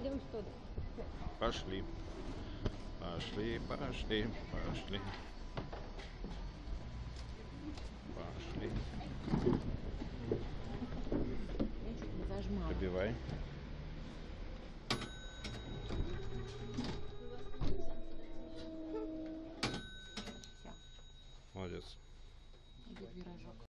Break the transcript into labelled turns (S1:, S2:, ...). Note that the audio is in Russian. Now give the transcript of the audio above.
S1: Пойдем туда.
S2: Пошли. Пошли, пошли, пошли. Пошли.
S1: Я чуть не зажмала.
S2: Пробивай.